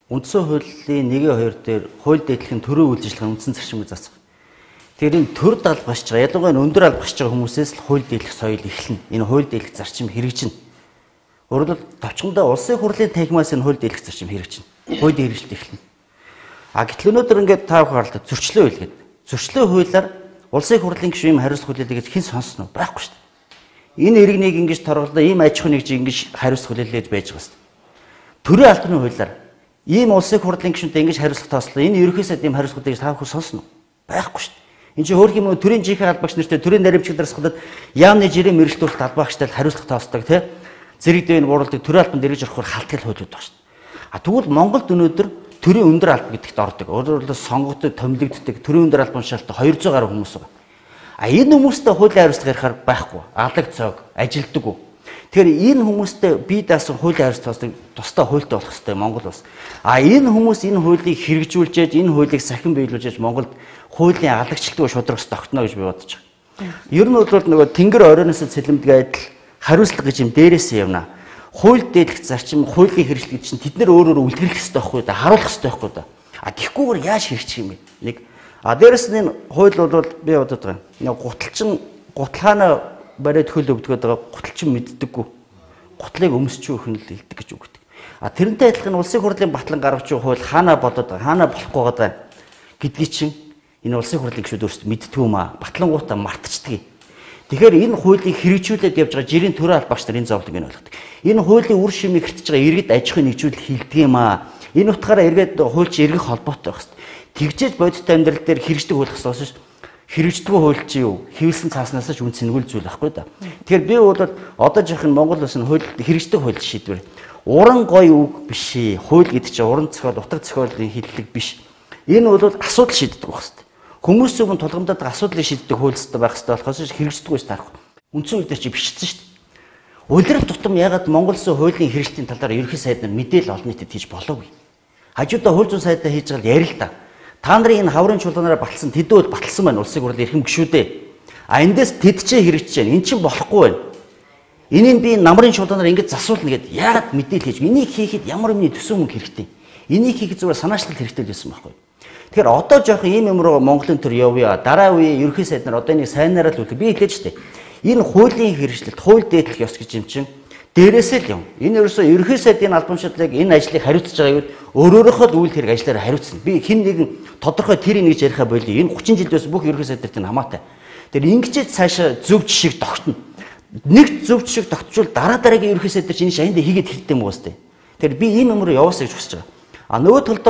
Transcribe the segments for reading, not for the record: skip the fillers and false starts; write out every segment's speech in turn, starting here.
Үндсэн хуулийн 1-2 дээр хууль дэдлэгийн төрийн үйлчилгээ үндсэн зарчмыг заасан. Тэгэхээр энэ төр далбагч байгаа, ялангуяа өндөр албагч байгаа хүмүүсээс л хууль дэдлэх соёл эхэлнэ. Энэ хууль дэдлэх зарчим хэрэгжинэ. Өөрөөр хэлбэл товчхондоо улсын хурлын танхимаас энэ хууль дэдлэх зарчим хэрэгжинэ. Хуулийн хэрэгжилт эхэлнэ. Гэтэл өнөөдөр ингээд та бүхэн харлаа зөрчлөө хууль гэдэг. Зөрчлөө хуулиар улсын хурлын гишүүн юм хариуцлах хүлээлгээ гэж хэн сонсно уу? Байхгүй шүү дээ. Энэ иргэнийг ингэж торгоолоо, ийм аж ахуйн нэгж ингэж хариуцлах хүлээлгээж байж байгаа шүү дээ. Төрийн албаны хуулиар ийм улсын хурлын гишүүнтэй ингэж хариуцлах тоослоо. Энэ ерөнхий сайд ийм хариуцлага гэж та бүхэн сонсно уу? Байхгүй шүү дээ. Энэ чинь хөөх юм төрийн жинхэнэ албагч нартай төрийн наримчилдаас хадад яамны жирийн мэрэгчлүүлэлт албаагчтай хариуцлах тооцдог тий. Зэрэг дэвний бууруулдаг төрийн албанд эргэж орохоор халтгал хуулиуд байна шүү дээ. Тэгвэл Монголд өнөөдөр төрийн өндөр алба гэдэгт ордог. Өөрөөр хэлбэл сонгогддог, томилогддог төрийн өндөр албан шалтгаан 200 гаруй хүмүүс байгаа. Энэ хүмүүстэй хуулийн хариуцлага ярихаар байхгүй. Алаг цог, ажилддаг. Тэгэхээр энэ хүмүүстэй бие даасан хуулийн хариуцлагаас тусдаа хуультай болох хэрэгтэй Монгол улс. Энэ хүмүүс энэ хуулийг хэрэгжүүлж, энэ хуулийг сахин биелүүлж Монголд хуулийн алагчлалгүй шударгаас тогтно гэж би бодож байгаа. Ер нь бол нөгөө тэнгэр оройноос цэлэмдэг адил хариуцлага гэж юм дээрээсээ явна. Хууль дэдлэх зарчим, хуулийн хэрэгжилт чинь тэд нар өөрөөр үлгэрэх хэрэгтэй байхгүй да, харуулах хэрэгтэй байхгүй да. Тэгхгүйгээр яаж хэрэгжих юм бэ? Нэг дээрээс нь энэ хууль бол би бодод байгаа. Нэг гуталчин гутлахаана бариад хөл өвдгöd байгаа гуталчин мэддэггүй. Гутлыг өмсч өөхөн л илдэг гэж үгдэг. Тэрнтэй адилхан улсын хурлын батлан гаргаж байгаа хууль хаана бодод байгаа, хаана болохгүй байгаа гэдгийг чинь энэ улсын хурлын гишүүд өөрсдөө мэддэг юм аа. Батлангуудаа мартчихдаг. Тэгэхээр энэ хуулийг хэрэгжүүлээд явж байгаа жирийн төрийн албагч нар энэ зовлонг нь ойлгодог. Энэ хуулийн үр шимийг хэртэж байгаа иргэд аж ахуйн нэгжүүл хилдэг юм аа. Энэ утгаараа эргээд хуульч эргэх холбоотой байх хэрэгтэй. Тэгжээж бодит амьдрал дээр хэрэгждэг хууль гэсэн хэрэгждэггүй хууль чи юу? Хэвлсэн цааснаас ч үн цэнгүүл зүйл байхгүй да. Тэгэхээр би бол одоо жаахан Монгол улсын хууль хэрэгждэг хууль шийдвэр. Уран гоё үг биш ээ. Хууль гэдэг чинь уран зохиол, утга зохиолын хиллэг биш. Энэ бол асуудал шийддэг байх хэрэгтэй. Хүмүүс зөвхөн тулгамдаад асуудлыг шийддэг хуульцтай байх хэрэгтэй болохоос хэрэгждэг байж таарах. Үндсэн хууль дээр чи бичсэн шүү дээ. Улирал тутам ягаад Монгол улсын хуулийн хэрэгжлийн талаар ерөнхий сайд нар мэдээлэл олон нийтэд хийж болоогүй. Хажуудаа хууль зүйн сайдаа хийж байгаа яри л да. Та нарын энэ хаврын чуулганаараа баталсан тэдүүд баталсан байна улсын хурлын эрхэм гишүүдээ. Эндээс тэдчээ хэрэгжиж байна. Эн чинь болохгүй байна. Энийг би намрын чуулганаар ингэж засуулна гэд яагаад мэдээлэл хийж. Энийг хийхэд ямар юмны төсөв мөнгө хэрэгтэй. Энийг хийхэд зүгээр санаачлал хэрэгтэй л байсан байхгүй. Тэгэхээр одоо жоохон ийм юм руу Монголын төр явъя. Дараа үеийн ерөнхий сайд нар одоо энийг сайнаараа л үлдээ. Би хэлээд штэ. Энэ хуулийн хэрэгжилт, хууль дэдлэх ёс гэж юм чинь дээрээсээ л юм. Энэ ерөөсөө ерөнхий сайдын албан шудлыг энэ ажлыг хариуцж байгаа гэвэл өөрөөхөө л үйл хэрэг ажиллаараа хариуцна. Би хэн нэгэн тодорхой тэр нэг яриахаа болио. Энэ 30 жилдээс бүх ерөнхий сайд нарт хамаатай. Тэр ингэж цаашаа зөв жишг тогтно. Нэг зөв жишг тогтчвол дараагийн ерөнхий сайд нар чинь шаянд хийгээд хэлдэг юм уу сте. Тэр би ийм юм руу яваасаа гэж хүсэж байгаа. Нөгөө талдаа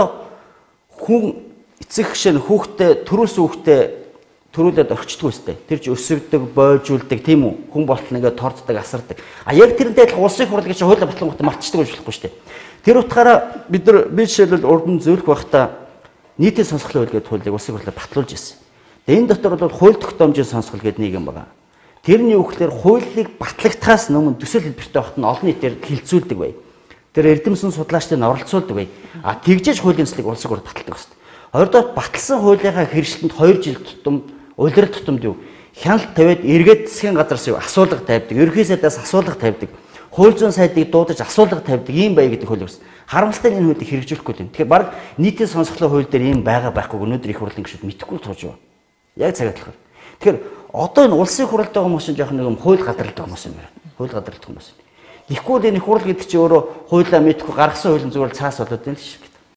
хүн эцэг гişэн хүүхдээ төрөөс хүүхдээ төрүүлээд орчдгүй өстэй. Тэр чинь өсөгдөг, бойжулдаг тийм үү? Хүн болтол ингээд торддаг, асардаг. Яг тэрнтэй адилхан улсын хурлыг чинь хууль батлангууд мартчихдаг гэж болохгүй шүү дээ. Тэр утгаараа би жишээлбэл урд нь зөвлөх байхдаа нийтийн сонсголын хууль гэдэг хуулийг улсын хурлаар батлуулж ирсэн. Энэ дотор бол хууль тогтоомжийн сонсгол гэдэг нэг юм байна. Тэрний үгээр хуулийг батлагдахаас өмнө төсөл хэлбэртэй багт нь олон нийтээр хилцүүлдэг бай. Тэр эрдэмсэн судлаачдыг оролцуулдаг бай. Тэгжээж хуулийн төслийг улсын хурлаар баталдаг гэсэн. Хоёрдоо батлсан хуулийнхаа хэрэгжилтэнд 2 жил тутам улирал тутамд юу хяналт тавиад эргээд засгийн газараас юу асуулга тавьдаг. Ерөнхий сайдаас асуулга тавьдаг. Хууль зүйн сайдыг дуудаж асуулга тавьдаг ийм бай гэдэг хууль байсан. Харамсалтай энэ хуулийг хэрэгжүүлэхгүй юм. Тэгэхээр баг нийтийн сонсголын хууль дээр ийм байгаа байхгүй өнөөдөр их хурлын гишүүд мэдэхгүй тууж байна. Яг цагаат болохоор. Тэгэхээр одоо энэ улсын хурлд байгаа хүмүүс чинь жоохон нэг юм хууль гадралдаг хүмүүс юм байна. Хууль гадралдаг хүмүүс. Тэгэхгүй энэ их хурл гэдэг чинь өөрөө хуулиа мэдэхгүй гаргасан хууль зүгээр цаас болоод байна л шүү дээ.